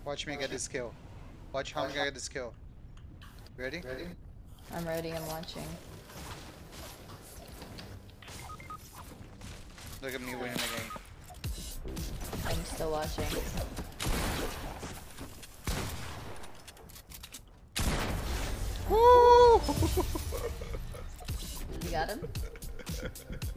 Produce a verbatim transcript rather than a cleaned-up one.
Watch me get this kill. Watch how I'm gonna get this kill. Ready? Ready? I'm ready, I'm watching. Look at me winning the game. I'm still watching. Woo! You got him?